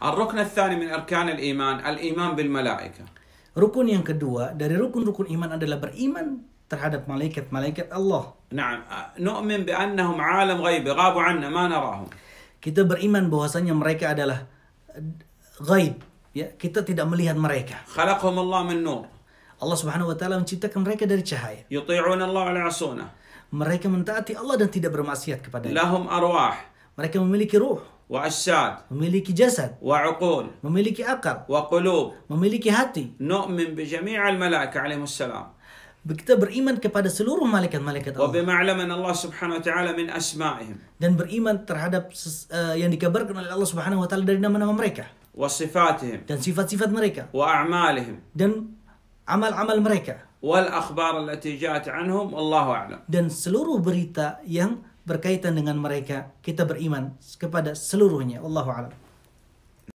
الركن الثاني من أركان الإيمان بالملائكة. Rukun yang kedua dari rukun-rukun iman adalah beriman terhadap malaikat-malaikat Allah. نعم نؤمن بأنهم عالم غيب غابوا عنا ما نراهم. Kita beriman bahwasanya mereka adalah ghaib, ya, kita tidak melihat mereka. خلقهم الله من نور. Allah Subhanahu wa taala menciptakan mereka dari cahaya. يطيعون الله ولا يعصونه. Mereka mentaati Allah dan tidak bermaksiat kepadanya. لهم أرواح. Mereka memiliki ruh, وأجساد. memiliki jasad, وعقول. memiliki akal, وقلوب. memiliki hati. نؤمن بجميع الملائكة عليهم السلام. Kita beriman kepada seluruh malaikat-malaikat Allah. وبما علمنا الله سبحانه وتعالى من أسمائهم. Dan beriman terhadap yang dikabarkan oleh Allah Subhanahu wa taala dari nama-nama mereka. وصفاتهم. Dan sifat-sifat mereka. وأعمالهم. Dan amal-amal mereka. والأخبار التي جاءت عنهم والله أعلم. Dan seluruh berita yang berkaitan dengan mereka, kita beriman kepada seluruhnya. Wallahu a'lam.